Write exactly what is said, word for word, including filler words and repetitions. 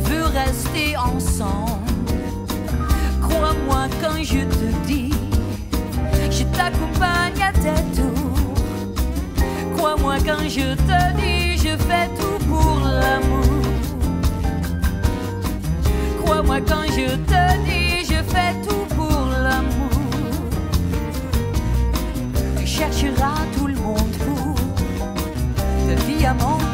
veut rester ensemble. Crois-moi quand je te dis, je t'accompagne à tes tours. Crois-moi quand je te dis, je fais tout pour l'amour. Crois-moi quand je te dis, je fais tout pour l'amour. Tu chercheras tout le monde pour te vie à mon